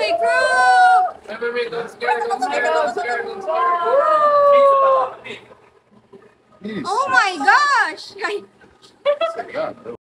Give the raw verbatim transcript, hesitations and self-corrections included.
group! Wait, wait, wait, don't scare, don't scare, don't scare, don't scare. Oh my gosh!